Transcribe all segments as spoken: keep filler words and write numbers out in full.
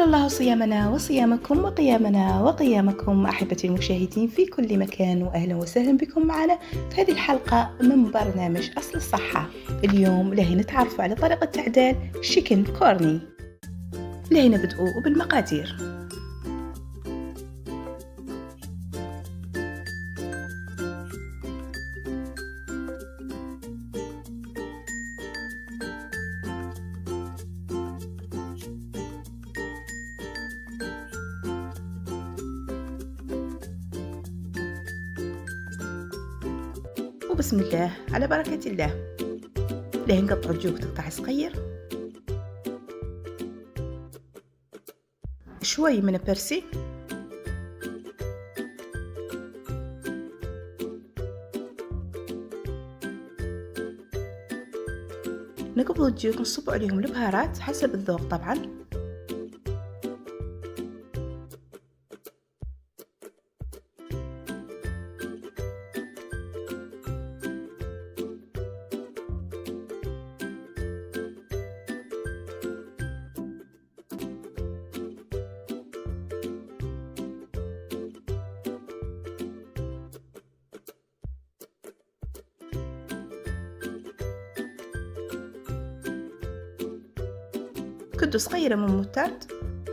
الله صيامنا وصيامكم وقيامنا وقيامكم أحبتي المشاهدين في كل مكان، وأهلا وسهلا بكم معنا في هذه الحلقة من برنامج أصل الصحة. اليوم لهي نتعرف على طريقة تعدال شيكن كورني. لهي نبدأ بالمقادير. وبسم الله على بركة الله. لهي نقطع الجوك قطع صغير، شوي من البرسي، نقبض الجوك نصب عليهم البهارات حسب الذوق طبعا، كدو صغيرة من موتارد،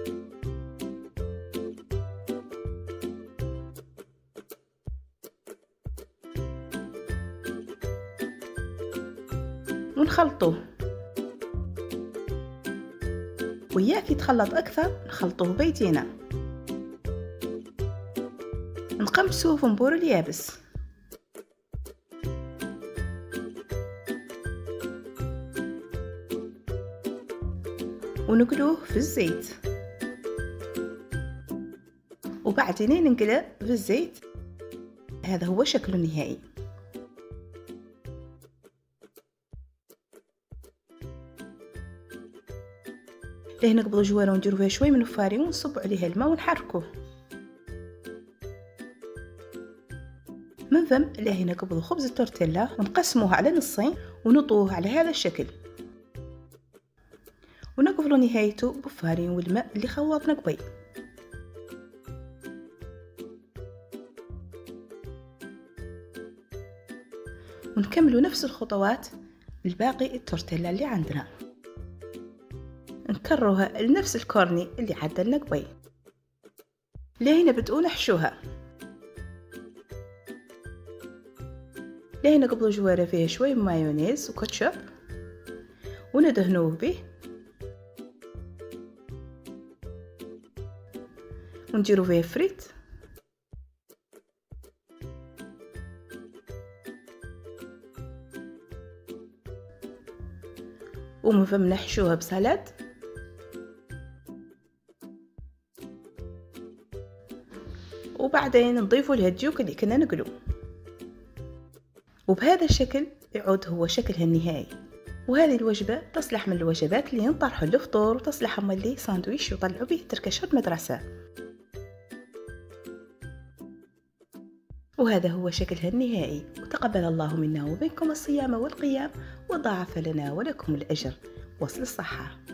ونخلطوه. وياك يتخلط أكثر نخلطوه بيدينا، نقمسوه في مبور اليابس، ونقلوه في الزيت، وبعدين ننقله في الزيت. هذا هو شكله النهائي. ليه نقبضوا جواره ونديروا فيها شوي من الفارين ونصب عليها الماء ونحركوه. من ثم ليه نقبضوا خبز التورتيلا ونقسموه على نصين ونطوه على هذا الشكل، ونقفلوا نهايته بالفارين والماء اللي خوضنا قبيل. ونكملوا نفس الخطوات لباقي التورتيلا اللي عندنا، نكرروها لنفس الكورني اللي عدلنا قبيل. لهنا بدؤوا نحشوها. لهنا قبلوا جواره فيها شوي مايونيز وكاتشب وندهنوه به، ونديرو فيه فريت، ومن ثم نحشوها بسلاد، وبعدين نضيفوا لها الديوك اللي كنا نقلو. وبهذا الشكل يعود هو شكلها النهائي. وهذه الوجبة تصلح من الوجبات اللي نطرحوا للفطور، وتصلح هم اللي ساندويش يطلعوا به تركشات مدرسة. وهذا هو شكلها النهائي. وتقبل الله منا ومنكم الصيام والقيام، وضاعف لنا ولكم الأجر. وصل الصحة.